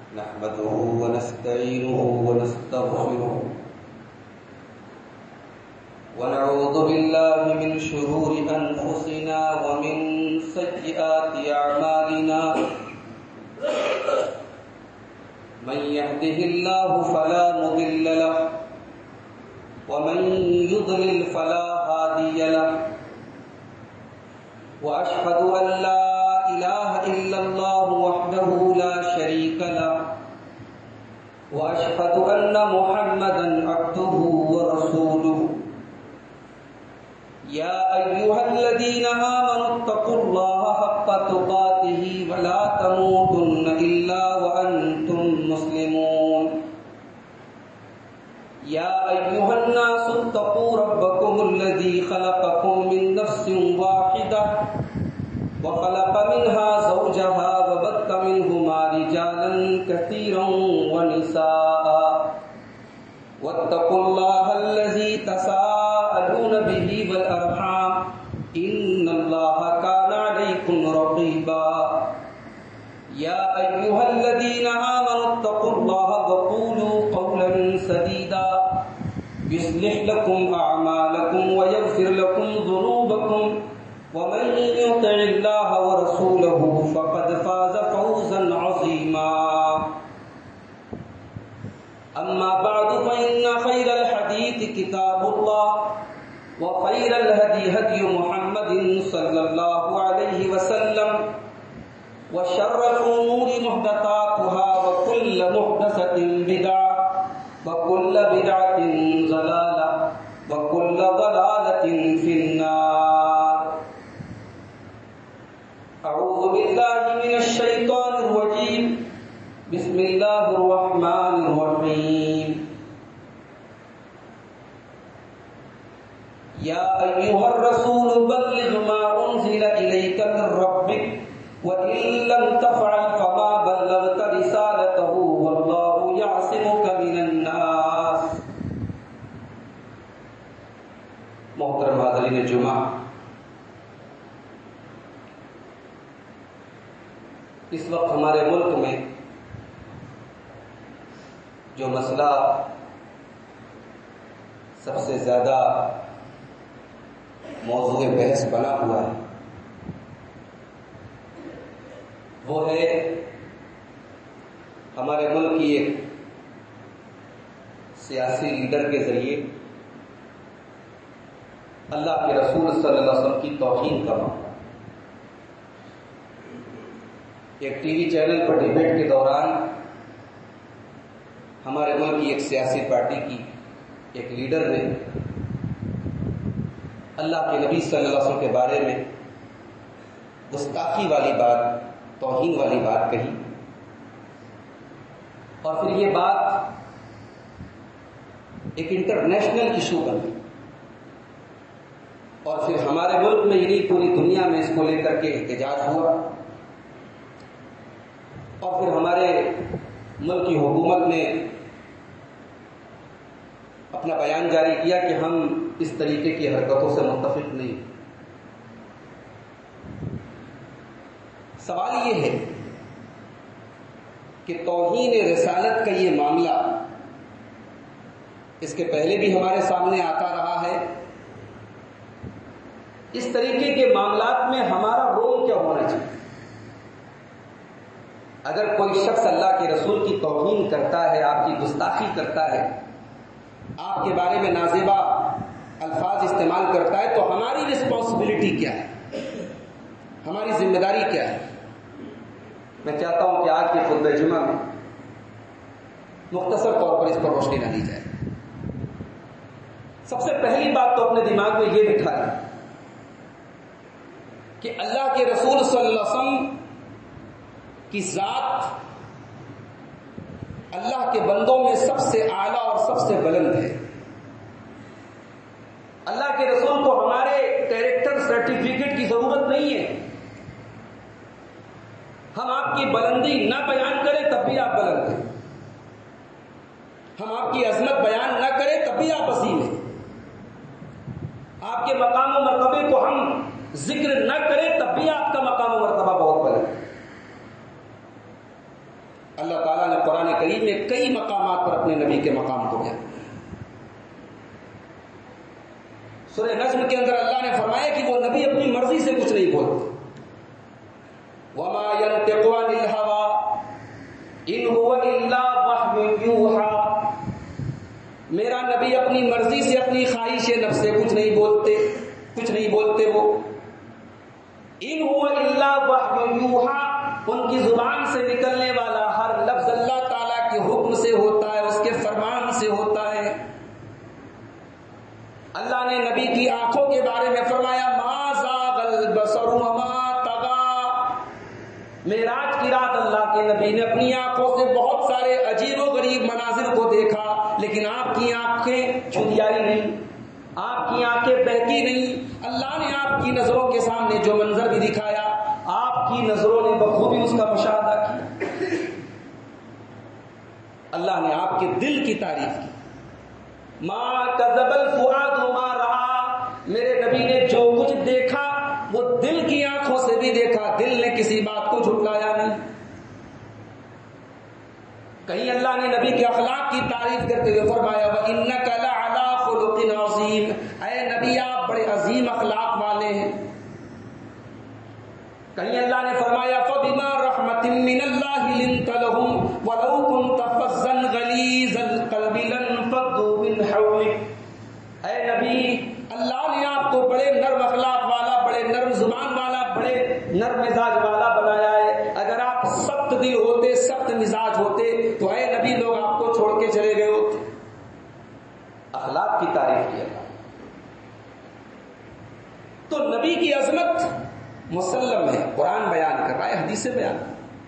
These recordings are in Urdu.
نحمده ونستعينه ونستغفره ونعوذ بالله من شرور أنفسنا ومن سيئات أعمالنا من يهده الله فلا مضل له ومن يضلل فلا هادي له وأشهد أن لا إله إلا الله وحده لا شريك له وأشهد أن محمدا عبده ورسوله يا أيها الذين آمنوا اتقوا الله حق تقاته ولا تموتن إلا وأنتم مسلمون يا أيها الناس اتقوا ربكم الذي خلقكم من نفس واحدة وخلق منها زوجها وبث منهما رجالا كثيرا ونساء واتقوا الله الذي تساءلون به والأرحام إن الله كان عليكم رقيبا يا أيها الذين آمنوا اتقوا الله وقولوا قولا سديدا يصلح لكم أعمالكم ويغفر لكم ذنوبكم ومن يطع الله ورسوله فقد فاز فوزا عظيما أما بعد فإن خير الحديث كتاب الله وخير الهدي هدي محمد صلى الله عليه وسلم وشر الأمور محدثاتها وكل محدثة بدعة وكل بدعة ضلالة وكل ضلالة في النار أعوذ بالله من الشيطان الرجيم بسم الله الرحمن الرحيم يا أيها الرسول بلغ ما أنزل إليك من ربك وإن لم تفعل فما بلغت رسالته والله يعصمك من الناس. محترم حاضرین جمعہ، اس وقت ہمارے ملک میں جو مسئلہ سب سے زیادہ موضوع بحث بنا ہوا ہے وہ ہے ہمارے ملک کی ایک سیاسی لیڈر کے ذریعے اللہ کے رسول صلی اللہ علیہ وسلم کی توہین کا معاملہ. ایک ٹی وی چینل پر ڈیبیٹ کے دوران ہمارے ملک کی ایک سیاسی پارٹی کی ایک لیڈر نے اللہ کے نبی صلی اللہ علیہ وسلم کے بارے میں گستاخی والی بات، توہین والی بات کہی، اور پھر یہ بات ایک انٹرنیشنل ایشو بن گئی، اور پھر ہمارے ملک میں ہی نہیں پوری دنیا میں اس کو لے کر کے احتجاج ہوا، اور پھر ہمارے ملک کی حکومت نے اپنا بیان جاری کیا کہ ہم اس طریقے کی حرکتوں سے متفق نہیں. سوال یہ ہے کہ توہین رسالت کا یہ معاملہ اس کے پہلے بھی ہمارے سامنے آتا رہا ہے. اس طریقے کے معاملات میں ہمارا رول کیا ہونا چاہیے؟ اگر کوئی شخص اللہ کے رسول کی توہین کرتا ہے، آپ کی گستاخی کرتا ہے، آپ کے بارے میں نازیبا الفاظ استعمال کرتا ہے، تو ہماری رسپانسبلٹی کیا ہے، ہماری ذمہ داری کیا ہے؟ میں چاہتا ہوں کہ آج کے خطبہ جمعہ میں مختصر طور پر اس پر روشنی ڈالی جائے. سب سے پہلی بات تو اپنے دماغ میں یہ بٹھا لیں کہ اللہ کے رسول صلی اللہ علیہ وسلم کی ذات اللہ کے بندوں میں سب سے اعلیٰ اور سب سے بلند ہے. اللہ کے رسول کو ہمارے کیریکٹر سرٹیفکیٹ کی ضرورت نہیں ہے. ہم آپ کی بلندی نہ بیان کریں تب بھی آپ بلند ہیں، ہم آپ کی عظمت بیان نہ کریں تب بھی آپ عظیم ہیں، آپ کے مقام و مرتبے کو ہم ذکر نہ کریں تب بھی آپ کا مقام و مرتبہ بہت بلند ہے. اللہ تعالیٰ نے قرآن کریم میں کئی مقامات پر اپنے نبی کے مقام کو بیان کیا۔ سورہ نجم کے اندر اللہ نے فرمایا کہ وہ نبی اپنی مرضی سے کچھ نہیں بولتے۔ وَمَا يَنْطِقُ عَنِ الْهَوَىٰ إِنْ هُوَ إِلَّا وَحْيٌ يُوحَىٰ، میرا نبی اپنی مرضی سے، اپنی خواہش نفس سے کچھ نہیں بولتے وہ۔ إِنْ هُوَ إِلَّا وَحْيٌ يُوحَىٰ، ان کی زبان سے نکلنے والا ہر لفظ اللہ تعالیٰ کے حکم سے ہوتا ہے، اس کے فرمان سے ہوتا ہے۔ اللہ نے نبی کی آنکھوں کے بارے میں فرمایا ما زاغ البصر وما طغى، معراج کی رات اللہ کے نبی نے اپنی آنکھوں سے بہت سارے عجیب و غریب مناظر کو دیکھا، لیکن آپ کی آنکھیں جھنجھلائی نہیں، آپ کی آنکھیں بہکی نہیں۔ اللہ نے آپ کی نظروں کے سامنے جو منظر بھی دکھایا، آپ کی نظروں نے بخوبی اس کا مشاہدہ کیا۔ اللہ نے آپ کے دل کی تعریف کی، ما کذب الفؤاد ما رأى، میرے نبی نے جو کچھ دیکھا وہ دل کی آنکھوں سے بھی دیکھا، دل نے کسی بات کو جھٹلایا نہیں۔ کہیں اللہ نے نبی کے اخلاق کی تعریف کرتے ہوئے فرمایا وَإِنَّكَ لَعَلَىٰ خُلُقٍ عَظِيمٍ، اے نبی آپ بڑے عظیم اخلاق والے ہیں۔ کہیں اللہ نے فرمایا فَبِمَا رَحْمَةٍ مِّنَ اللَّهِ لِنتَ لَهُمْ وَلَوْ كُنتَ فَظًّا غَلِيظَ الْقَلْبِ لَانفَضُّوا مِنْ حَوْلِكَ، اے نبی اللہ نے آپ کو بڑے نرم اخلاق والا، بڑے نرم زبان والا، بڑے نرم مزاج والا بنایا ہے۔ اگر آپ سخت دل ہوتے، سخت مزاج ہوتے تو اے نبی لوگ آپ کو چھوڑ کے چلے گئے ہوتے۔ اخلاق کی تعریف کی اللہ۔ تو نبی کی عظمت مسلم ہے، قرآن بیان کر رہا ہے، حدیث سے بیان۔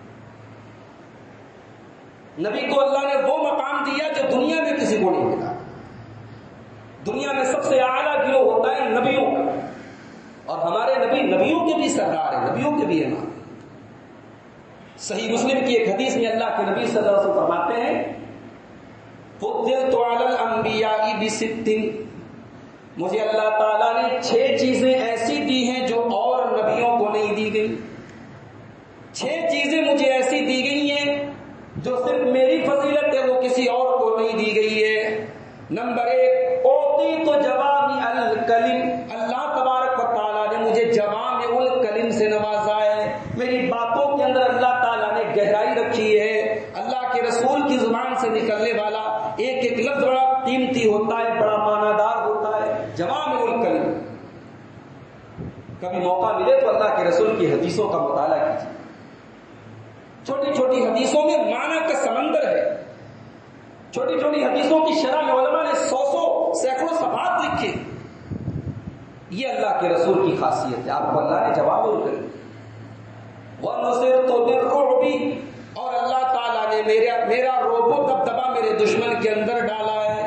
نبی کو اللہ نے وہ مقام دیا جو دنیا میں کسی کو نہیں ملا۔ دنیا میں سب سے اعلیٰ گروہ ہوتا ہے نبیوں کا، اور ہمارے نبی نبیوں کے بھی سردار ہیں، نبیوں کے بھی امام۔ صحیح مسلم کی ایک حدیث میں اللہ کے نبی صلی اللہ علیہ وسلم فرماتے ہیں فضلت علی الانبیاء بست، مجھے اللہ تعالیٰ نے 6 چیزیں ایسی دی ہیں جو اور نبیوں کو نہیں دی گئی۔ 6 چیزیں مجھے ایسی دی گئی ہیں جو صرف میری فضیلت ہے، وہ کسی اور کو نہیں دی گئی ہے۔ نمبر 1 اوتیت جوامع الکلم، اللہ تبارک و تعالیٰ نے مجھے جوامع الکلم سے نوازا ہے۔ میری باتوں کے اندر اللہ تعالیٰ نے گہرائی رکھی ہے۔ اللہ کے رسول کی زبان سے نکلنے والا ایک ایک لفظ بڑا قیمتی ہوتا ہے، بڑا معنی دار ہوتا ہے۔ جوامع الکلم، کبھی موقع ملے تو اللہ کے رسول کی حدیثوں کا مطالعہ کیجیے۔ چھوٹی چھوٹی حدیثوں میں معنی کا سمندر ہے۔ چھوٹی چھوٹی حدیثوں کی شرح میں علماء نے 100 سینکڑوں صفحات لکھے۔ یہ اللہ کے رسول کی خاصیت ہے، آپ کو اللہ نے جواب الکلم۔ وَنُصِرْتُ بِالرُّعْبِ، اور اللہ تعالیٰ نے میرا رعب و دبدبہ میرے دشمن کے اندر ڈالا ہے۔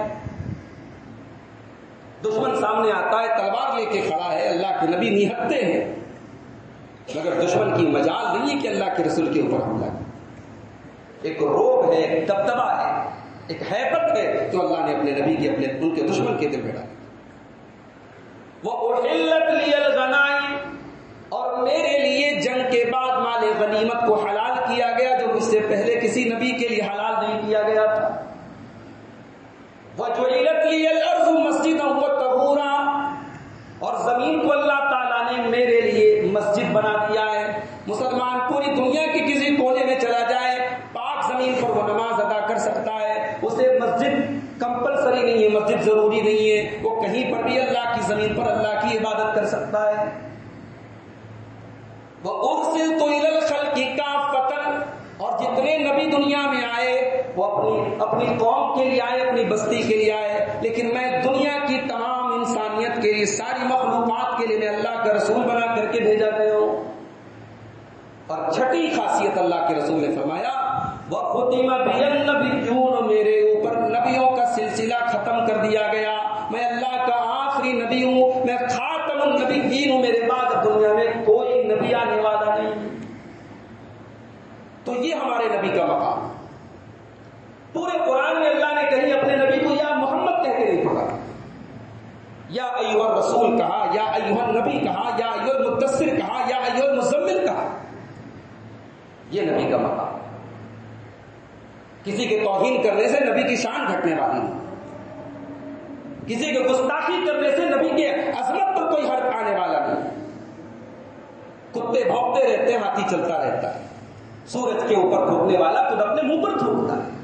دشمن سامنے آتا ہے، تلوار لے کے کھڑا ہے، اللہ کے نبی نہتے ہیں، مگر دشمن کی مجال نہیں ہے کہ اللہ کے رسول کے اوپر حملہ کرے۔ ایک رعب ہے، ایک دبدبہ ہے، ایک ہیبت ہے جو اللہ نے اپنے نبی کے ان کے دشمن کے دل میں ڈالی۔ وَأُحِلَّتْ لِيَ الْغَنَائِمُ، اور میرے لیے جنگ کے بعد مال غنیمت کو حلال کیا گیا جو مجھ سے پہلے کسی نبی کے لیے حلال نہیں کیا گیا تھا۔ وَجُعِلَتْ لِيَ الْأَرْضُ مَسْجِدًا وَطَهُورًا، اور زمین کو اللہ تعالیٰ نے میرے لیے مسجد بنا دیا ہے۔ مسلمان پوری دنیا کے کسی کونے میں چلا جائے، پاک زمین پر وہ نماز ادا کر سکتا ہے، اسے مسجد کمپلسری نہیں ہے، مسجد ضروری نہیں ہے، وہ کہیں پر بھی اللہ کی زمین پر اللہ کی عبادت کر سکتا ہے۔ وَأُرْسِلْتُ إِلَى الْخَلْقِ كَافَّةً، اور جتنے نبی دنیا میں آئے وہ اپنی قوم کے لیے آئے، اپنی بستی کے لیے آئے، لیکن میں دنیا کی تمام انسانیت کے لیے، ساری مخلوقات کے لیے میں اللہ کا رسول بنا کر کے بھیجا گیا ہوں۔ اور چھٹی خاصیت اللہ کے رسول نے فرمایا وَخُتِمَ بِيَ النَّبِيُّونَ، میرے اوپر نبیوں کا سلسلہ ختم کر دیا گیا، میں اللہ کا آخری نبی ہوں، میں خاتم النبیین ہوں، میرے بعد دنیا میں کوئی نبی آنے والا نہیں۔ تو یہ ہمارے نبی کا مقام۔ پورے قرآن میں اللہ نے کہیں اپنے نبی کو یا محمد کہہ کے نہیں پکارا، یا ایھا الرسول کہا، یا ایھا النبی کہا، یا ایھا المدثر کہا، یا ایھا المزمل کہا۔ یہ نبی کا مقام۔ کسی کے توہین کرنے سے نبی کی شان گھٹنے والی نہیں، کسی کے گستاخی کرنے سے نبی کے عظمت پر کوئی حرف آنے والا نہیں۔ کتے بھونکتے رہتے ہیں، ہاتھی چلتا رہتا ہے، سورج کے اوپر تھوکنے والا خود اپنے منہ پر تھوکتا ہے۔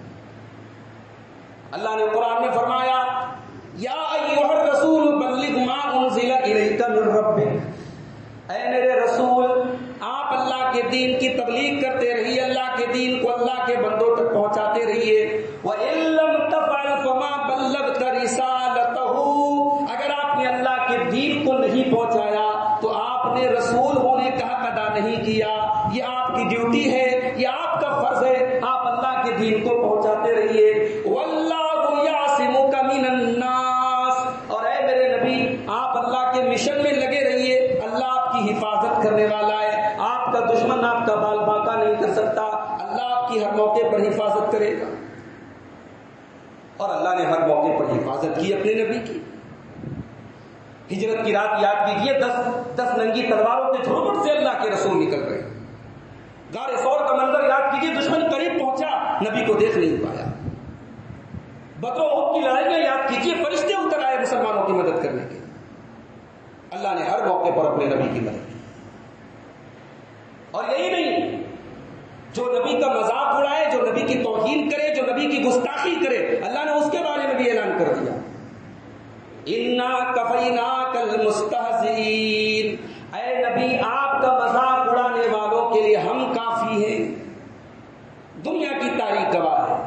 اللہ نے قرآن میں فرمایا یا ایھا الرسول بلغ ما انزل الیک من ربک، اے میرے رسول آپ اللہ کے دین کی تبلیغ کرتے رہیے، اللہ کے دین کو اللہ کے بندوں تک پہنچاتے رہیے۔ وَإِن لَّمْ تَفْعَلْ فَمَا بَلَّغْتَ رِسَالَتَهُ، اگر آپ نے اللہ کے دین کو نہیں پہنچایا تو آپ نے رسول ہونے کا حق ادا نہیں کیا۔ یہ آپ کی ڈیوٹی ہے، یہ آپ کا فرض ہے، آپ اللہ کے دین کو پہنچاتے رہیے۔ وَاللَّهُ يَعْصِمُكَ مِنَ النَّاسِ، اور اے میرے نبی آپ اللہ کے مشن میں لگے رہیے، اللہ آپ کی حفاظت کرنے والا ہے، آپ کا دشمن آپ کا بال باقا نہیں کر سکتا، اللہ آپ کی ہر موقع پر حفاظت کرے گا۔ اور اللہ نے ہر موقع پر حفاظت کی اپنے نبی کی۔ ہجرت کی رات یاد کیجیے، 10 ننگی تلواروں کے جھروٹ سے اللہ کے رسول نکل گئے۔ غار ثور کا منظر یاد کیجیے، دشمن قریب پہنچا، نبی کو دیکھ نہیں پایا۔ بدر و احد کی لڑائیاں یاد کیجیے، فرشتے اتر آئے مسلمانوں کی مدد کرنے کے۔ اللہ نے ہر موقع پر اپنے نبی کی مدد کی۔ اور یہی نہیں، جو نبی کا مذاق اڑائے، جو نبی کی توہین کرے، جو نبی کی گستاخی کرے، اللہ نے اس کے بارے میں بھی اعلان کر دیا، اِنَّا كَفَيْنَاكَ الْمُسْتَهْزِئِينَ، اے نبی آپ کا مذاق اڑانے والوں کے لیے ہم کافی ہیں۔ دنیا کی تاریخ گواہ ہے،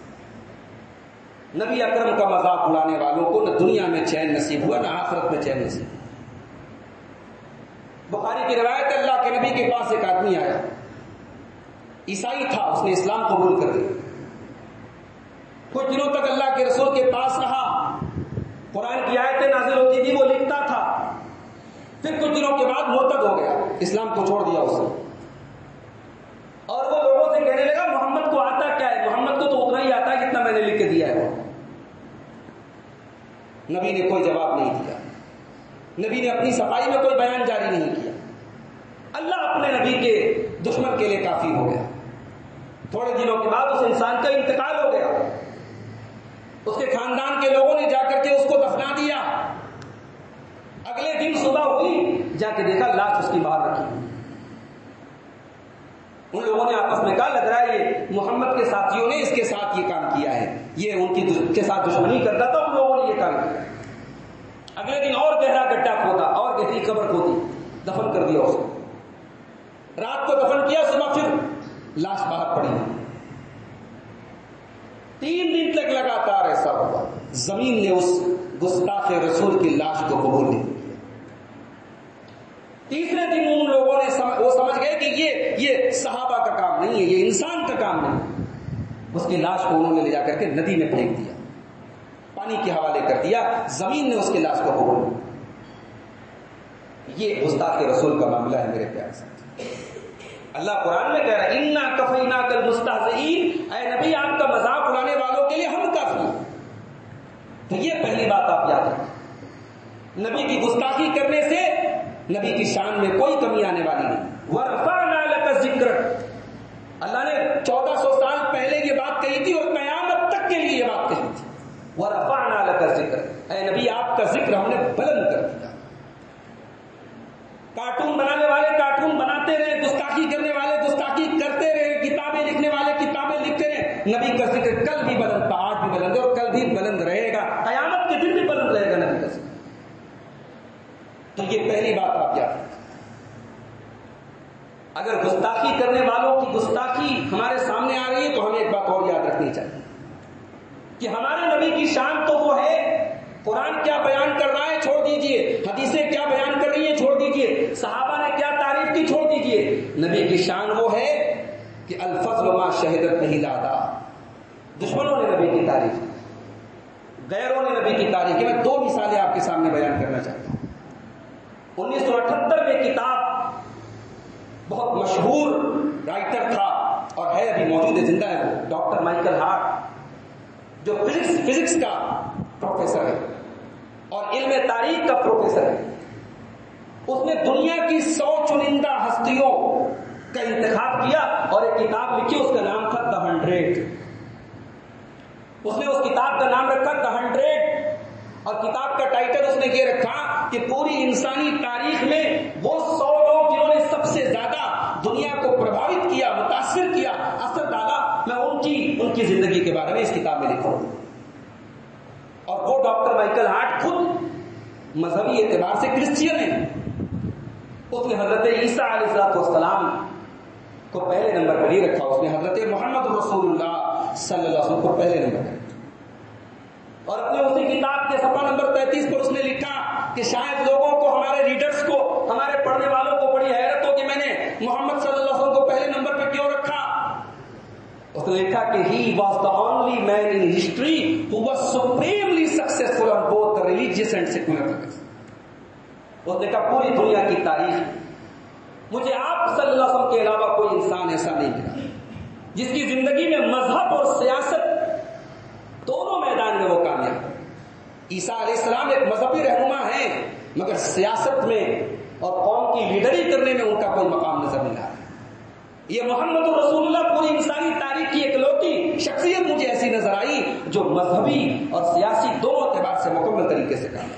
نبی اکرم کا مذاق اڑانے والوں کو نہ دنیا میں چین نصیب ہوا، نہ آخرت میں چین نصیب ہوا۔ بخاری کی روایت ہے، اللہ کے نبی کے پاس ایک آدمی آیا، عیسائی تھا، اس نے اسلام قبول کر لیا۔ کچھ دنوں تک اللہ کے رسول کے پاس رہا، قرآن کی آیتیں نازل ہوتی تھی، وہ لکھتا تھا۔ پھر کچھ دنوں کے بعد مرتد ہو گیا، اسلام کو چھوڑ دیا اس نے، اور وہ لوگوں سے کہنے لگا محمد کو آتا کیا ہے، محمد کو تو اتنا ہی آتا ہے جتنا میں نے لکھ کے دیا ہے۔ نبی نے کوئی جواب نہیں دیا، نبی نے اپنی صفائی میں کوئی بیان جاری نہیں کیا۔ اللہ اپنے نبی کے دشمن کے لیے کافی ہو گیا۔ تھوڑے دنوں کے بعد اس انسان کا انتقال ہو گیا، اس کے خاندان کے لوگوں نے جا کر کے اس کو دفنا دیا۔ اگلے دن صبح ہوئی، جا کے دیکھا لاش اس کی باہر رکھی۔ ان لوگوں نے آپس میں کہا لگ رہا ہے یہ محمد کے ساتھیوں نے اس کے ساتھ یہ کام کیا ہے، یہ ان کے ساتھ دشمنی کرتا تھا، ان لوگوں نے یہ کام کیا۔ اگلے دن اور گہرا گڈھا کھودا، اور گہری قبر کھودی، دفن کر دیا اس کو۔ رات کو دفن کیا، صبح پھر لاش باہر پڑی۔ 3 دن تک لگاتار ایسا ہوا، زمین نے اس گستاخ رسول کی لاش کو قبول نہیں کیا۔ تیسرے دن ان لوگوں نے وہ سمجھ گئے کہ یہ صحابہ کا کام نہیں ہے، یہ انسان کا کام نہیں۔ اس کی لاش کو انہوں نے لے جا کر کے ندی میں پھینک دیا، پانی کے حوالے کر دیا، زمین نے اس کی لاش کو قبول نہیں۔ یہ گستاخ رسول کا معاملہ ہے میرے پیارے ساتھی۔ اللہ قرآن میں کہہ رہا ہے اِنَّا كَفَيْنَاكَ الْمُسْتَهْزِئِينَ، اے نبی آپ کا مذاق اڑانے والوں کے لیے ہم کافی ہیں۔ تو یہ پہلی بات آپ یاد رکھیں، نبی کی گستاخی کرنے سے نبی کی شان میں کوئی کمی آنے والی نہیں۔ وَرْفَعْنَا لَكَ ذِكْرَكَ، اللہ نے 1400 سال پہلے یہ بات کہی تھی اور قیامت تک کے لیے یہ بات کہی تھی۔ وَرَفَعْنَا لَكَ ذِكْرَكَ، اے نبی آپ کا ذکر ہم نے بلند کر دیا۔ کارٹون بنانے والے کارٹون بناتے رہے، گستاخی کرنے والے گستاخی کرتے رہے، کتابیں لکھنے والے کتابیں لکھتے رہے، نبی کا ذکر کل بھی بلند تھا، آج بھی بلند ہے اور کل بھی بلند رہے گا، قیامت کے دن بھی بلند رہے گا نبی کا ذکر۔ تو یہ پہلی بات آپ یاد رکھیں۔ اگر گستاخی کرنے والوں کی گستاخی ہمارے سامنے آ رہی ہے تو ہمیں ایک بات اور یاد رکھنی چاہیے کہ ہمارے نبی کی شان تو وہ ہے، قرآن کیا بیان کر رہا ہے چھوڑ دیجئے، حدیثیں کیا بیان کر رہی ہیں چھوڑ دیجئے، صحابہ نے کیا تعریف کی چھوڑ دیجئے، نبی کی شان وہ ہے کہ الفضل ما شہدت نہیں لادا۔ دشمنوں نے نبی کی تعریف کی، غیروں نے نبی کی تعریف کی۔ میں 2 مثالیں آپ کے سامنے بیان کرنا چاہتا ہوں۔ 1978 میں کتاب بہت مشہور رائٹر تھا اور ہے ابھی موجود ہے، زندہ ہے، وہ ڈاکٹر مائیکل ہارٹ، جو فزکس کا پروفیسر ہے اور علم تاریخ کا پروفیسر ہے۔ اس نے دنیا کی 100 چنندہ ہستیوں کا انتخاب کیا اور ایک کتاب لکھی، اس کا نام تھا The 100۔ انسانی تاریخ میں وہ 100 لوگ جنہوں نے سب سے زیادہ دنیا کو پربھاوت کیا، متاثر کیا، اثر ڈالا، میں ان کی زندگی کے بارے میں اس کتاب میں لکھا ہوں. اور وہ ڈاکٹر مائیکل ہارٹ خود مذہبی اعتبار سے کرسچین ہیں. اس نے حضرت عیسیٰ علیہ السلام کو پہلے نمبر پر ہی رکھا، اس نے حضرت محمد رسول اللہ صلی اللہ علیہ وسلم کو پہلے نمبر پر. اور اپنے اسی کتاب کے صفحہ نمبر 33 پر اس نے لکھا کہ شاید لوگوں کو، ہمارے ریڈرز کو، ہمارے پڑھنے والوں کو بڑی حیرت ہو کہ میں نے محمد صلی اللہ علیہ وسلم کو پہلے نمبر پہ کیوں رکھا. اس نے لکھا کہ he was the only man in history who was supremely successful on both the religious and secular levels. اس نے کہا پوری دنیا کی تاریخ مجھے آپ صلی اللہ علیہ وسلم کے علاوہ کوئی انسان ایسا نہیں ملا جس کی زندگی میں مذہب اور سیاست دونوں میدان میں وہ کامیاب. عیسیٰ علیہ السلام ایک مذہبی رہنما ہیں، مگر سیاست میں اور قوم کی لیڈری کرنے میں ان کا کوئی مقام نظر نہیں آ رہا. یہ محمد رسول اللہ پوری انسانی تاریخ کی اکلوتی شخصیت مجھے ایسی نظر آئی جو مذہبی اور سیاسی دونوں اعتبار سے مکمل طریقے سے کامیاب.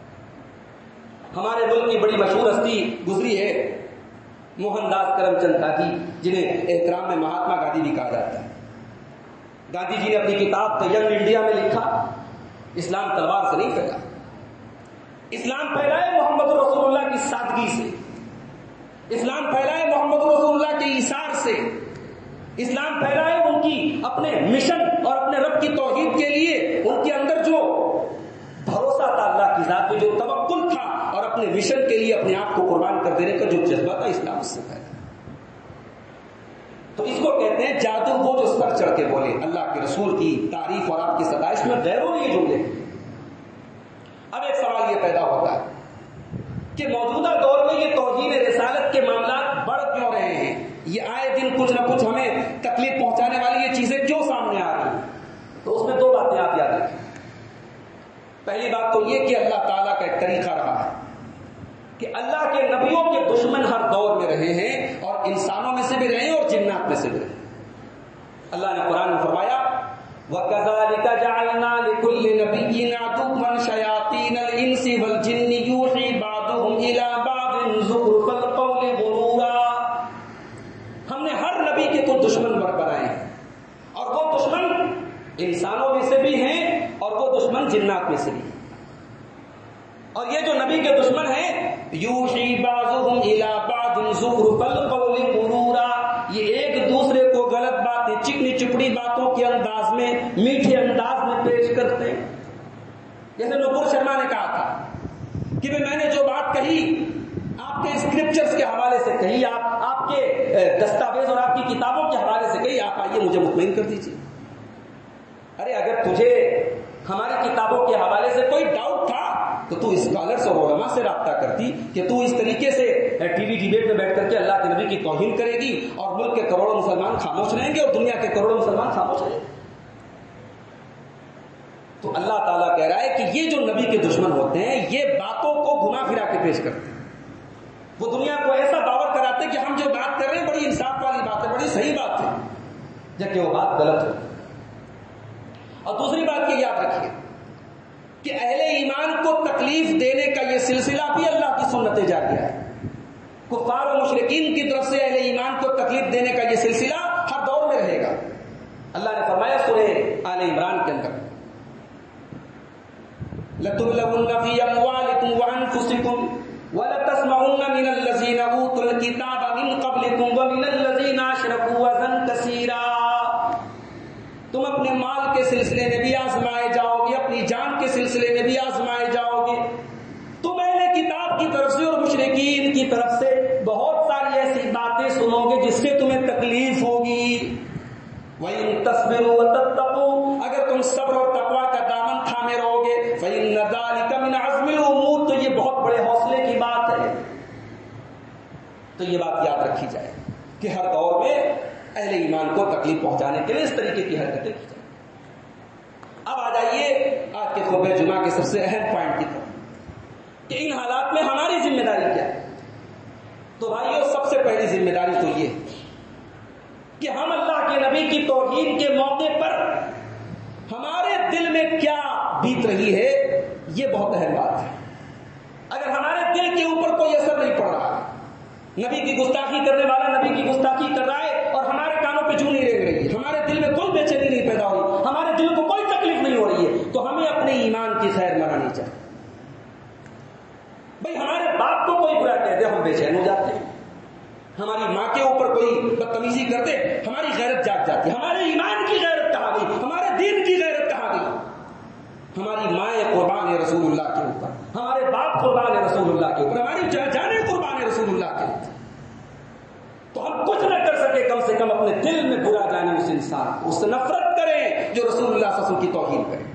ہمارے ملک کی بڑی مشہور ہستی گزری ہے موہن داس کرم چند گاندھی، جنہیں احترام میں مہاتما گاندھی بھی کہا جاتا ہے. گاندھی جی نے اپنی کتاب دی ینگ انڈیا میں لکھا، اسلام تلوار سے نہیں پھیلا، اسلام پھیلا ہے محمد رسول اللہ کی سادگی سے، اسلام پھیلا ہے محمد رسول اللہ کے ایثار سے، اسلام پھیلا ہے ان کی اپنے مشن اور اپنے رب کی توحید کے لیے ان کے اندر جو بھروسہ تھا، اللہ کی ذات پہ جو توکل تھا، اور اپنے مشن کے لیے اپنے آپ کو قربان کر دینے کا جو جذبہ تھا، اسلام اس سے پھیلا. تو اس کو کہتے ہیں جادو، وہ جو سر چڑھ کے بولے اللہ کے رسول کی تعریف اور آپ کی ستائش میں غیروں نے یہ جملے. اب ایک سوال یہ پیدا ہوتا ہے کہ موجودہ دور میں یہ توہین رسالت کے معاملات بڑھ کیوں رہے ہیں؟ یہ آئے دن کچھ نہ کچھ ہمیں تکلیف پہنچانے والی یہ چیزیں کیوں سامنے آ رہی ہیں؟ تو اس میں 2 باتیں آپ یاد رکھیں. پہلی بات تو یہ کہ اللہ تعالیٰ کا ایک طریقہ رہا ہے کہ اللہ کے نبیوں کے دشمن ہر دور میں رہے ہیں، اور انسانوں میں سے بھی رہے اور جنات میں سے بھی رہے. اللہ نے قرآن میں فرمایا وَكَذَلِكَ جَعَلْنَا لِكُلِّ نَبِيٍّ عَدُوًّا شَيَاطِينَ الْإِنسِ وَالْجِنِّ يُوحِي بَعْضُهُمْ إِلَى بَعْضٍ زُخْرُفَ الْقَوْلِ غُرُورًا. ہم نے ہر نبی کے کچھ دشمن بنائے ہیں، اور وہ دشمن انسانوں میں سے بھی ہیں اور وہ دشمن جنات میں سے بھی ہیں. اور یہ جو نبی کے دشمن ہیں یوحی بعضهم الى بعض زخرف القول غرورا، یہ ایک دوسرے کو غلط باتیں، چکنی چپڑی باتوں کے انداز میں، میٹھے انداز میں پیش کرتے ہیں. جیسے نپور شرما نے کہا تھا کہ میں نے جو بات کہی آپ کے اسکرپچرز کے حوالے سے کہی، آپ کے دستاویز اور آپ کی کتابوں کے حوالے سے کہی، آپ آئیے مجھے مطمئن کر دیجیے. ارے اگر تجھے ہماری کتابوں کے حوالے سے کوئی ڈاؤٹ تھا تو تو اسکالرز اور علماء سے رابطہ کرتی کہ تو اس طریقے سے ٹی وی ڈیبیٹ میں بیٹھ کر کے اللہ کے نبی کی توہین کرے گی اور ملک کے کروڑوں مسلمان خاموش رہیں گے اور دنیا کے کروڑوں مسلمان خاموش رہیں گے. تو اللہ تعالیٰ کہہ رہا ہے کہ یہ جو نبی کے دشمن ہوتے ہیں یہ باتوں کو گھما پھرا کے پیش کرتے ہیں. وہ دنیا کو ایسا باور کراتے ہیں کہ ہم جو بات کر رہے ہیں بڑی انصاف والی بات ہے، بڑی صحیح بات ہے، جبکہ وہ بات غلط ہے. اور دوسری بات یہ یاد رکھیے کہ اہل ایمان کو تکلیف دینے کا یہ سلسلہ بھی اللہ کی سنت جاریہ ہے. کفار و مشرکین کی طرف سے اہل ایمان کو تکلیف دینے کا یہ سلسلہ ہر دور میں رہے گا. اللہ نے فرمایا سورہ آل عمران کے اندر لَتُبْلَوُنَّ فِي أَمْوَالِكُمْ وَأَنفُسِكُمْ وَلَتَسْمَعُنَّ مِنَ الَّذِينَ أُوتُوا الْكِتَابَ مِنْ قَبْلِكُمْ وَمِنَ الَّذِينَ أَشْرَكُوا أَذًى كَثِيرًا. تم اپنے مال کے سلسلے میں بھی آزمائے جاؤ گے، اپنی جان کے سلسلے میں بھی آزمائے جاؤ گے. تم اہل کتاب کی طرف سے اور مشرکین کی طرف سے بہت ساری ایسی باتیں سنو گے جس سے تمہیں تکلیف ہوگی. وَإِن تَصْبِرُوا وَتَتَّقُوا، اگر تم صبر اور تقوی کا دامن تھامے رہو گے، فَإِنَّ ذَلِكَ مِنْ عَزْمِ الْأُمُورِ، تو یہ بہت بڑے حوصلے کی بات ہے. تو یہ بات یاد رکھی جائے کہ ہر دور میں اہل ایمان کو تکلیف پہنچانے کے لیے اس طریقے کی حرکتیں کی جائیں. اب آ جائیے آج کے خطبہ جمعہ کے سب سے اہم پوائنٹ کی طرف کہ ان حالات میں ہماری ذمہ داری کیا ہے. تو بھائیو سب سے پہلی ذمہ داری تو یہ کہ ہم اللہ کے نبی کی توہین کے موقع پر ہمارے دل میں کیا بیت رہی ہے، یہ بہت اہم بات ہے. اگر ہمارے دل کے اوپر کوئی اثر نہیں پڑ رہا، نبی کی گستاخی کرنے والا نبی کی گستاخی کر رہا ہے اور ہمارے کانوں پہ جوں نہیں رینگ رہی ہے، ہمارے دل میں کوئی بے چینی نہیں پیدا ہو رہی، ہمارے دل کو کوئی تکلیف نہیں ہو رہی ہے، تو ہمیں اپنے ایمان کی خیر منانی چاہیے۔ بھئی ہمارے باپ کو کوئی برا کہہ دے ہم بے چین ہو جاتے ہیں، ہماری ماں کے اوپر کوئی بدتمیزی کر دے ہماری غیرت جاگ جاتی ہے، ہمارے ایمان کی غیرت کہاں گئی، ہمارے دین کی غیرت کہاں گئی؟ ہماری مائیں قربان ہے رسول اللہ کے اوپر، ہمارے باپ قربان ہے رسول اللہ کے اوپر، ہماری جانیں قربان ہے رسول اللہ کے اوپر، تو ہم کچھ نہ کر سکے کم سے کم اپنے دل میں برا جانے اس انسان کو، اس سے نفرت کریں جو رسول اللہ صلی اللہ علیہ وسلم کی توہین کرے۔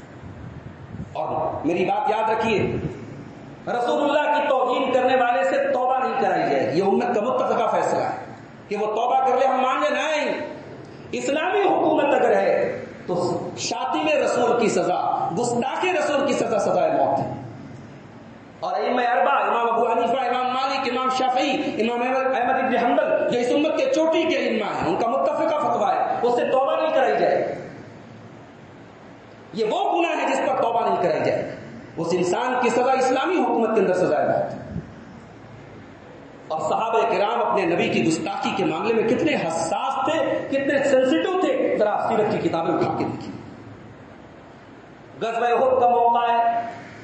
اور میری بات یاد رکھیے، رسول اللہ کی توہین کرنے والے سے توبہ نہیں کرائی جائے، یہ امت کا متفقہ فیصلہ ہے کہ وہ توبہ کر لے، ہم مان لیں نہیں۔ اسلامی حکومت اگر ہے تو شاتم رسول کی سزا، گستاخ رسول کی سزا سزائے موت ہے۔ اور ائمہ اربعہ امام ابو حنیفہ، امام مالک، امام شافعی، امام احمد بن حنبل جو اس امت کے چوٹی کے ائمہ ہیں، ان کا متفقہ فتویٰ ہے اس سے توبہ نہیں کرائی جائے۔ یہ وہ گناہ ہے جس پر توبہ نہیں کرائی جائے، اس انسان کی سزا اسلامی حکومت کے اندر سزائے موت ہے۔ اور صحابہ کرام اپنے نبی کی گستاخی کے معاملے میں کتنے حساس تھے، کتنے سینسیٹیو تھے، ذرا سیرت کی کتابیں اٹھا کے دیکھیے۔ غزوہ احد کا موقع ہے،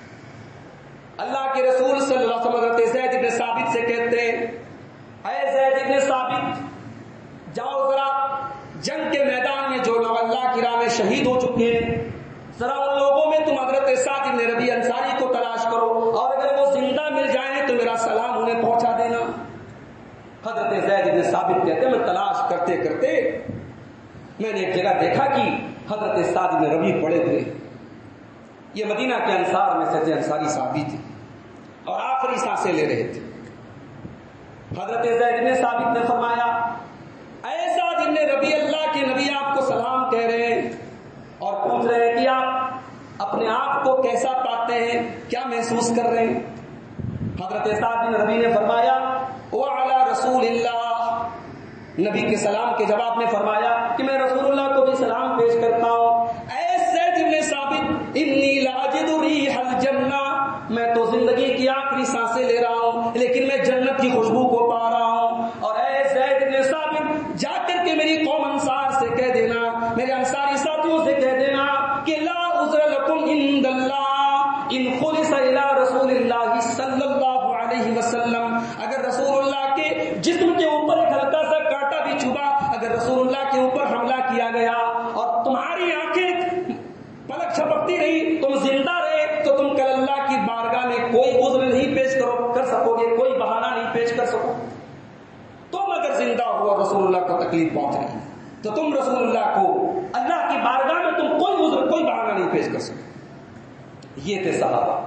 اللہ کے رسول صلی اللہ علیہ وسلم حضرت زید بن ثابت سے کہتے ہیں، اے زید بن ثابت جاؤ ذرا جنگ کے میدان میں جو لوگ اللہ کی راہ میں شہید ہو چکے ہیں، ذرا ان لوگوں میں تم حضرت سعد بن ربیع انصاری کو تلاش کرو، اور اگر وہ زندہ مل جائیں تو میرا سلام انہیں پہنچا دینا۔ حضرت زید بن ثابت کہتے ہیں میں تلاش کرتے کرتے میں نے ایک جگہ دیکھا کہ حضرت سعد بن ربیع پڑے ہوئے، یہ مدینہ کے انصار میں سے تھے، انصاری صحابی تھے اور آخری سانسیں لے رہے تھے۔ حضرت زید بن ثابت نے فرمایا، اے سعد بن ربیع، اللہ کے نبی آپ کو سلام کہہ رہے ہیں اور پوچھ رہے ہیں کہ آپ اپنے آپ کو کیسا پاتے ہیں، کیا محسوس کر رہے ہیں؟ حضرت سعد بن ربیع نے فرمایا، وعلی رسول اللہ، نبی کے سلام کے جواب میں فرمایا کہ میں رسول اللہ کو بھی سلام پیش کرتا ہوں۔ اے زید بن ثابت، انی لاجد ریح الجنہ، میں تو زندگی کی آخری سانسیں لے رہا ہوں لیکن میں جنت کی خوشبو کو پا رہا ہوں۔ اور اے زید بن ثابت، جا کر کے میری قوم انصار سے کہہ دینا، میرے انصاری ساتھیوں سے کہہ دینا کہ لا عذر لکم عند اللہ ان خلص الی رسول اللہ صلی اللہ علیہ وسلم، اگر رسول اللہ کے جسم کے اوپر ایک ہلکا سا کانٹا بھی چبھا، اگر رسول اللہ کے اوپر حملہ کیا گیا اور تمہاری آنکھیں پلک چھپکتی رہی، تم زندہ رہے، تو تم کل اللہ کی بارگاہ میں کوئی عذر نہیں پیش کر سکو گے، کوئی بہانہ نہیں پیش کر سکو۔ تم اگر زندہ ہو اور رسول اللہ کو تکلیف پہنچ رہی ہے تو تم رسول اللہ کو اللہ کی بارگاہ میں تم کوئی عذر، کوئی بہانہ نہیں پیش کر سکو۔ یہ تھے صحابہ۔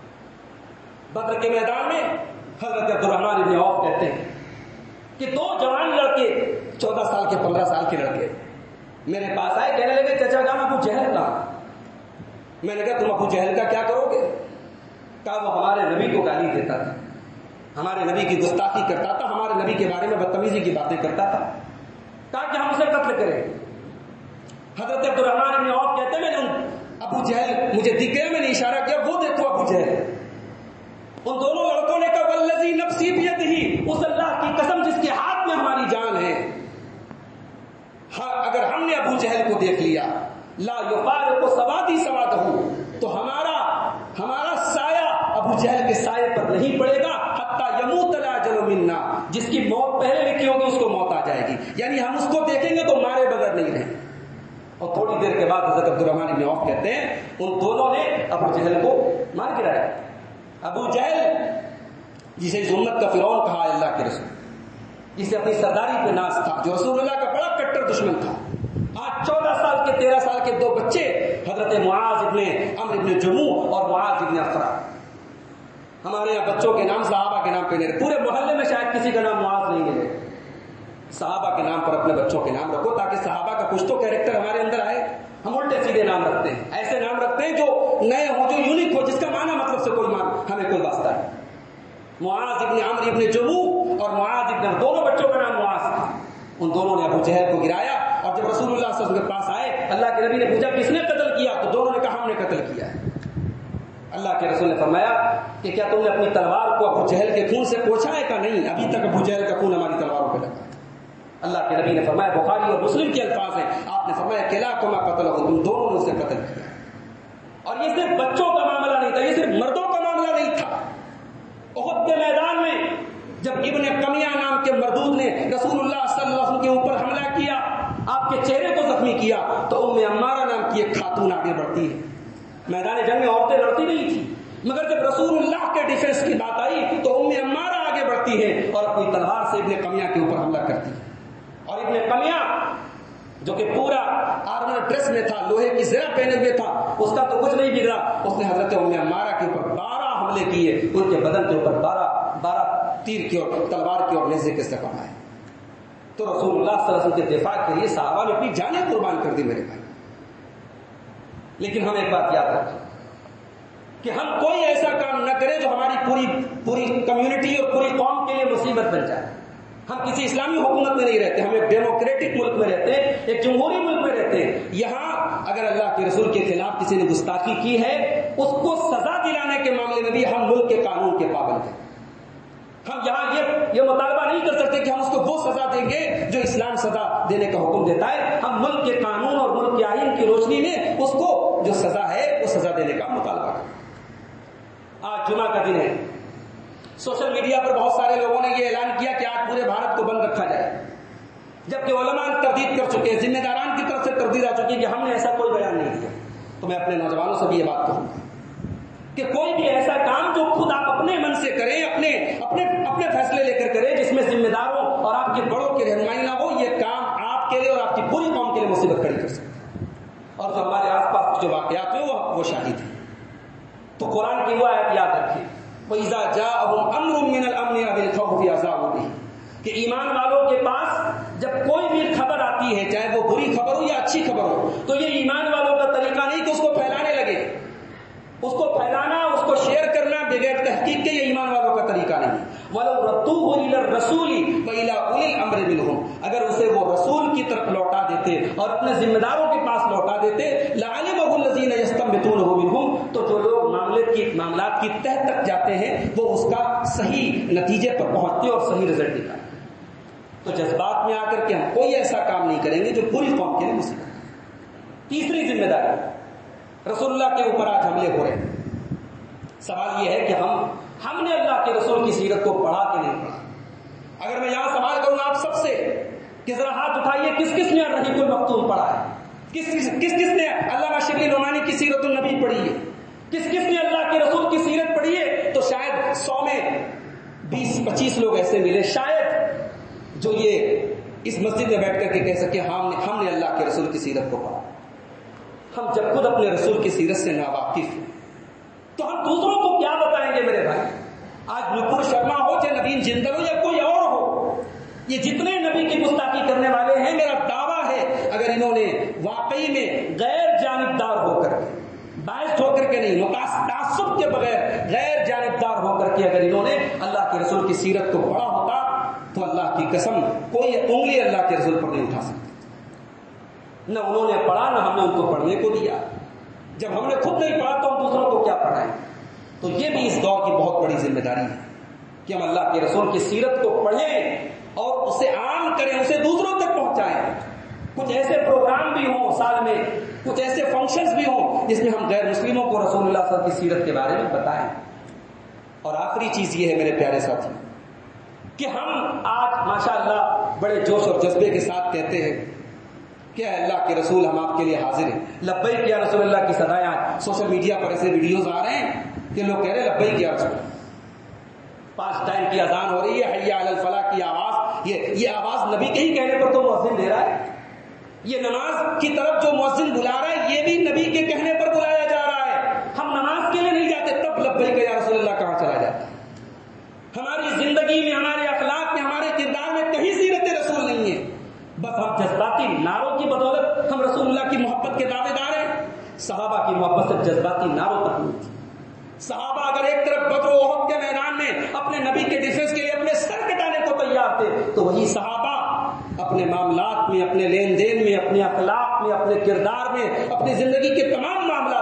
بدر کے میدان میں حضرت عبد الرحمن بن عوف کہتے ہیں کہ دو جوان لڑکے 14 سال کے 15 سال کے لڑکے میرے پاس آئے، کہنے لگے چچا جان ابو جہل کہاں؟ میں نے کہا تم ابو جہل کا کیا کرو گے؟ کہا وہ ہمارے نبی کو گالی دیتا تھا، ہمارے نبی کی گستاخی کرتا تھا، ہمارے نبی کے بارے میں بدتمیزی کی باتیں کرتا تھا، کہا کہ ہم اسے قتل کریں۔ حضرت عبد الرحمن بن عوف کہتے ہیں میں نے ابو جہل مجھے دکھ گیا، میں نے اشارہ کیا، وہ دیکھو ابو جہل۔ ان دونوں لڑکوں نے کہا والذی نفسی بیدہ، اس اللہ کی قسم جس کے ہاتھ میں ہماری جان ہے، اگر ہم نے ابو جہل کو دیکھ لیا لا یفارق سوادی سوادہ، تو ہمارا سایہ ابو جہل کے سائے پر نہیں پڑے گا، حتی یموت الاجل منا، جس کی موت پہلے لکھی ہوگی اس کو موت آ جائے گی، یعنی ہم اس کو دیکھیں گے تو مارے بغیر نہیں رہیں۔ اور تھوڑی دیر کے بعد حضرت عبد الرحمن بن عوف کہتے ہیں ان دونوں نے ابو جہل کو مار گرایا۔ ابو جہل جسے اس امت کا فرعون کہا ہے اللہ کے رسول، جسے اپنی سرداری پہ ناز تھا، جو رسول اللہ کا بڑا کٹر دشمن تھا، آج 14 سال کے 13 سال کے دو بچے حضرت معاذ ابن عمرو ابن جموح اور معاذ ابن افرا، ہمارے یہاں بچوں کے نام صحابہ کے نام پہ نہیں، پورے محلے میں شاید کسی کا نام معاذ نہیں ملے، صحابہ کے نام پر اپنے بچوں کے نام رکھو تاکہ صحابہ کا کچھ تو کیریکٹر ہمارے اندر آئے۔ ہم الٹے سیدھے نام رکھتے ہیں، ایسے نام رکھتے ہیں جو نئے ہوں، جو یونیک ہو، جس کا معنی مطلب سے ہمیں کوئی واسطہ ہے۔ معاذ ابن عمرو ابن جموح اور معاذ ابن، دونوں بچوں کا نام معاذ تھا، ان دونوں نے ابو جہل کو گرایا، اور جب رسول اللہ صلی اللہ علیہ وسلم کے پاس آئے، اللہ کے نبی نے پوچھا کس نے قتل کیا، تو دونوں نے کہا ہم نے قتل کیا ہے۔ اللہ کے رسول نے فرمایا کہ کیا تم نے اپنی تلوار کو ابو جہل کے خون سے پوچھا ہے؟ کہ نہیں، ابھی تک ابو جہل کا خون ہماری تلواروں پہ لگا۔ اللہ کے نبی نے فرمایا، بخاری اور مسلم کے الفاظ ہیں، آپ نے فرمایا کلاکما قتلہ، تم دونوں نے اسے قتل کیا۔ اور یہ صرف بچوں کا معاملہ نہیں تھا، یہ صرف مردوں کا معاملہ نہیں تھا۔ احد کے میدان میں جب ابن قمیہ نام کے مردود نے رسول اللہ صلی اللہ علیہ وسلم کے اوپر حملہ کیا، آپ کے چہرے کو زخمی کیا، تو ام عمارہ نام کی ایک خاتون آگے بڑھتی ہے۔ میدان جنگ میں عورتیں لڑتی نہیں تھی، مگر جب رسول اللہ کے ڈیفنس کی بات آئی تو ام عمارہ آگے بڑھتی ہے اور اپنی تلوار سے ابن قمیہ کے اوپر حملہ کرتی ہے۔ اور ابن قمیہ جو کہ پورا آرمر ڈریس میں تھا، لوہے کی زرہ پہنے ہوئے تھا، اس کا تو کچھ نہیں بگڑا، اس نے حضرت ام عمارہ کے اوپر 12 حملے کیے، ان کے بدن کے اوپر 12 تیر کی اور تلوار کی اور نیزے کے زخم آئے۔ تو رسول اللہ صلی اللہ علیہ وسلم کے دفاع کے لیے صحابہ نے اپنی جانیں قربان کر دی میرے بھائی۔ لیکن ہم ایک بات یاد رکھیں کہ ہم کوئی ایسا کام نہ کریں جو ہماری پوری کمیونٹی اور پوری قوم کے لیے مصیبت بن جائے۔ ہم کسی اسلامی حکومت میں نہیں رہتے، ہم ایک ڈیموکریٹک ملک میں رہتے ہیں، ایک جمہوری ملک میں رہتے ہیں۔ یہاں اگر اللہ کے رسول کے خلاف کسی نے گستاخی کی ہے، اس کو سزا دلانے کے معاملے میں بھی ہم ملک کے قانون کے پابند ہیں۔ ہم یہاں یہ مطالبہ نہیں کر سکتے کہ ہم اس کو وہ سزا دیں گے جو اسلام سزا دینے کا حکم دیتا ہے۔ ہم ملک کے قانون اور ملک کے آئین کی روشنی میں اس کو جو سزا ہے وہ سزا دینے کا مطالبہ کریں۔ آج جمعہ کا دن ہے، سوشل میڈیا پر بہت سارے لوگوں نے یہ اعلان کیا کہ آج پورے بھارت کو بند رکھا جائے، جبکہ علماء تردید کر چکے ہیں، ذمہ داران کی طرف سے تردید آ چکی ہے کہ ہم نے ایسا کوئی بیان نہیں دیا۔ تو میں اپنے نوجوانوں سے بھی یہ بات کہوں گا کہ کوئی بھی ایسا کام جو خود آپ اپنے من سے کریں، اپنے فیصلے لے کر کریں، جس میں ذمہ داروں اور آپ کے بڑوں کی رہنمائی نہ ہو، یہ کام آپ کے لیے اور آپ کی پوری قوم کے لیے مصیبت کھڑی کر سکتا ہے۔ اور جو ہمارے آس پاس جو واقعات ہیں وہ شاہد ہیں۔ تو قرآن کی وہ آیت یاد رکھیے، وَإِذَا جَاءَهُمْ أَمْرٌ مِّنَ الْأَمْنِ أَوِ الْخَوْفِ أَذَاعُوا بِهِ، کہ ایمان والوں کے پاس جب کوئی بھی خبر آتی ہے، چاہے وہ بری خبر ہو یا اچھی خبر ہو، تو یہ ایمان والوں کا طریقہ نہیں کہ اس کو پھیلانے لگے، اس کو پھیلانا، اس کو شیئر کرنا بغیر تحقیق کے یہ ایمان والوں کا طریقہ نہیں۔ وَلَوْ رَدُّوهُ إِلَى الرَّسُولِ وَإِلَى أُولِي الْأَمْرِ مِنْهُمْ، اگر اسے وہ رسول کی طرف لوٹا دیتے اور اپنے ذمہ داروں کے پاس لوٹا دیتے، لَعَلِمَهُ الَّذِينَ يَسْتَنبِطُونَهُ مِنْهُمْ، تو جو لوگ معاملات کی تہ تک جاتے ہیں وہ اس کا صحیح نتیجے پر پہنچتے اور صحیح رزلٹ نکالتے۔ تو جذبات میں آ کر کے ہم کوئی ایسا کام نہیں کریں گے جو پوری قوم کے لیے مصیبت ہے۔ تیسری ذمہ داری، رسول اللہ کے اوپر آج حملے ہو رہے ہیں۔ سوال یہ ہے کہ ہم نے اللہ کے رسول کی سیرت کو پڑھا کہ نہیں پڑھا؟ اگر میں یہاں سوال کروں آپ سب سے کہ ذرا ہاتھ اٹھائیے، کس کس نے الرحیق المختوم پڑھا ہے؟ کس نے علامہ شبلی نعمانی کی سیرت النبی پڑھی ہے؟ کس نے اللہ کے رسول کی سیرت پڑھی ہے؟ تو شاید 100 میں 20-25 لوگ ایسے ملے شاید جو یہ اس مسجد میں بیٹھ کر کے کہہ سکے ہم نے اللہ کے رسول کی سیرت کو پڑھا۔ ہم جب خود اپنے رسول کی سیرت سے ناواقف ہیں تو ہم دوسروں کو کیا بتائیں گے میرے بھائی؟ آج نپور شرما ہو، چاہے نوین جندل ہو یا کوئی اور ہو، یہ جتنے نبی کی گستاخی کرنے والے ہیں، میرا دعویٰ ہے اگر انہوں نے واقعی میں غیر جانبدار ہو کر کے، باعث ہو کر کے نہیں، تعصب کے بغیر غیر جانبدار ہو کر کے اگر انہوں نے اللہ کے رسول کی سیرت کو پڑھا ہوتا تو اللہ کی قسم کوئی انگلی اللہ کے رسول پر نہیں اٹھا سکتا۔ نہ انہوں نے پڑھا، نہ ہم نے ان کو پڑھنے کو دیا۔ جب ہم نے خود نہیں پڑھا تو ہم دوسروں کو کیا پڑھائیں؟ تو یہ بھی اس دور کی بہت بڑی ذمہ داری ہے کہ ہم اللہ کے رسول کی سیرت کو پڑھیں اور اسے عام کریں، اسے دوسروں تک پہنچائیں۔ کچھ ایسے پروگرام بھی ہوں سال میں، کچھ ایسے فنکشنز بھی ہوں جس میں ہم غیر مسلموں کو رسول اللہ صلی اللہ علیہ وسلم کی سیرت کے بارے میں بتائیں۔ اور آخری چیز یہ ہے میرے پیارے ساتھی کہ ہم آج ماشاءاللہ بڑے جوش اور جذبے کے ساتھ کہتے ہیں کہ اللہ کے رسول ہم آپ کے لیے حاضر ہیں، لبیک یا رسول اللہ کی صدائیں آج سوشل میڈیا پر ایسے ویڈیوز آ رہے ہیں کہ لوگ کہہ رہے ہیں لبیک یا رسول اللہ۔ 5 ٹائم کی اذان ہو رہی ہے، حی علی الفلاح کی آواز، یہ آواز نبی کے ہی کہنے پر تو مؤذن دے رہا ہے۔ یہ نماز کی طرف جو مؤذن بلا رہا ہے یہ بھی نبی کے کہنے پر بلایا جا رہا ہے۔ ہم نماز کے لیے نہیں جاتے تب لبیک یا رسول اللہ کہاں چلا جاتا ہے؟ ہماری زندگی میں، ہمارے اخلاق میں، ہمارے کردار میں کہیں سیرت رسول نہیں ہے۔ بس ہم جذباتی نعروں کی بدولت ہم رسول اللہ کی محبت کے دعوے دار ہیں۔ صحابہ کی محبت سے جذباتی نعروں تک نہیں تھی۔ صحابہ اگر ایک طرف بدر و احد کے میدان میں اپنے نبی کے ڈیفنس کے لیے اپنے سر کٹانے کو تیار تھے تو وہی صحابہ اپنے معاملات میں، اپنے لین دین میں، اپنے اخلاق میں، اپنے کردار میں، اپنی زندگی کے تمام معاملات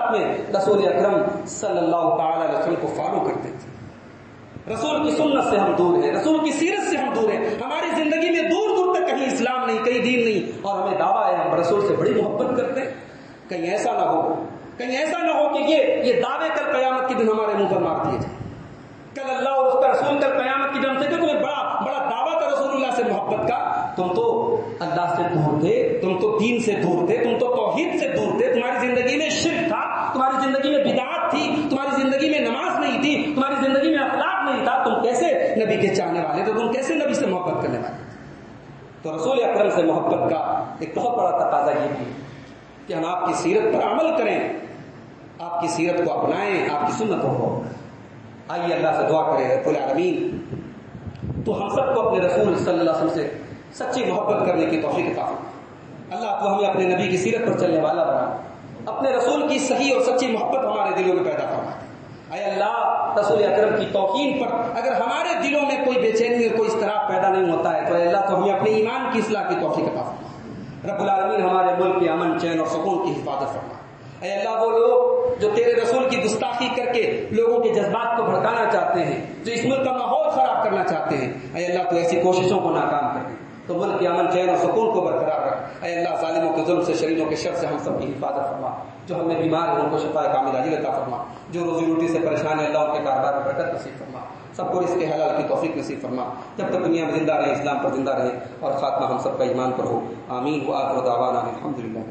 معاملات میں رسول اکرم صلی اللہ تعالی علیہ وسلم کو فالو کرتے تھے. رسول کی سنت سے ہم دور ہیں, رسول کی سیرت سے ہم دور ہیں. ہماری زندگی میں دور دور تک کہیں اسلام نہیں, کہیں دین نہیں, اور ہمیں دعویٰ ہے ہم رسول سے بڑی محبت کرتے ہیں. کہیں ایسا نہ ہو, کہیں ایسا نہ ہو کہ یہ دعوے کل قیامت کے دن ہمارے منہ پر مار دیے جائیں. کل اللہ اور اس کا رسول کل قیامت کی دن سے کہ تمہیں بڑا دعویٰ تھا رسول اللہ سے محبت کا, تم تو اللہ سے دور تھے, تم تو دین سے دور تھے, تم تو توحید سے دور تھے, تمہاری زندگی میں شرک تھا, تمہاری زندگی میں بدعت تھی, تمہاری زندگی میں نماز نہیں تھی, تمہاری زندگی میں اخلاق نہیں تھا, تم کیسے نبی کے چاہنے والے تھے, تم کیسے نبی سے محبت کرنے والے تھے. تو رسول اکرم سے محبت کا ایک بہت بڑا تقاضا یہ بھی کہ ہم آپ کی سیرت پر عمل کریں, آپ کی سیرت کو اپنائیں, آپ کی سنتوں کو. آئیے اللہ سے دعا کریں رب العالمین تو ہم سب کو اپنے رسول صلی اللہ علیہ وسلم سے سچی محبت کرنے کی توفیق عطا فرما. اللہ تو ہمیں اپنے نبی کی سیرت پر چلنے والا بنا, اپنے رسول کی صحیح اور سچی محبت ہمارے دلوں میں پیدا فرما. اے اللہ, رسول اکرم کی توہین پر اگر ہمارے دلوں میں کوئی بے چینی اور کوئی اضطراب پیدا نہیں ہوتا ہے تو اے اللہ تو ہمیں اپنے ایمان کی اصلاح کی توفیق عطا فرما. رب العالمین ہمارے ملک کے امن, چین اور سکون کی حفاظت فرما. اے اللہ, وہ لوگ جو تیرے رسول کی گستاخی کر کے لوگوں کے جذبات کو بھڑکانا چاہتے ہیں, جو اس ملک کا ماحول خراب کرنا چاہتے ہیں, اے اللہ تو ایسی کوششوں کو ناکام کر دے, تو ملک کے امن, چین اور سکون کو برقرار رکھ. اے اللہ, ظالموں کے ظلم سے, شریروں کے شر سے ہم سب کی حفاظت فرما. جو ہمیں بیمار ہیں ان کو شفا کامل عاجل عطا فرما. جو روزی روٹی سے پریشان ہے اللہ ان کے کاروبار میں برکت نصیب فرما. سب کو رزق حلال کی توفیق نصیب فرما. جب تک دنیا میں زندہ رہے اسلام پر زندہ رہے, اور خاتمہ ہم سب کا ایمان پر ہو. آمین. وآخر دعوانا الحمدللہ.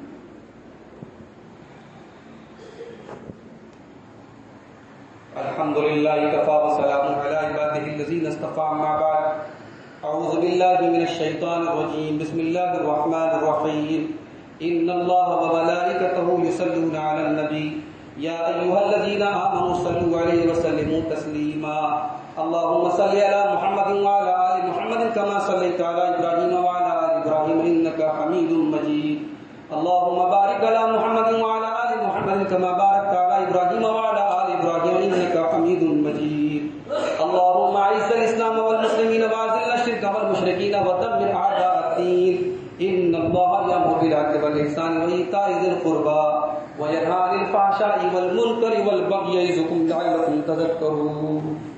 الحمد لله كفى وسلام على عباده الذين اصطفى. أما بعد, أعوذ بالله من الشيطان الرجيم. بسم الله الرحمن الرحيم. إن الله وملائكته يصلون على النبي يا أيها الذين آمنوا صلوا عليه وسلموا تسليما. اللهم صل على محمد وعلى آل محمد كما صليت على إبراهيم وعلى آل إبراهيم إنك حميد مجيد. اللهم بارك على محمد وعلى آل محمد كما باركت على إبراهيم وعلى آل إبراهيم إنك حميد مجيد. اللهم أعز الإسلام والمسلمين وأذل الشرك والمشركين ودمر أعداء الدين. إن الله يأمر بالعدل والإحسان وإيتاء ذي القربى وينهى عن الفحشاء والمنكر والبغي يعظكم لعلكم تذكرون.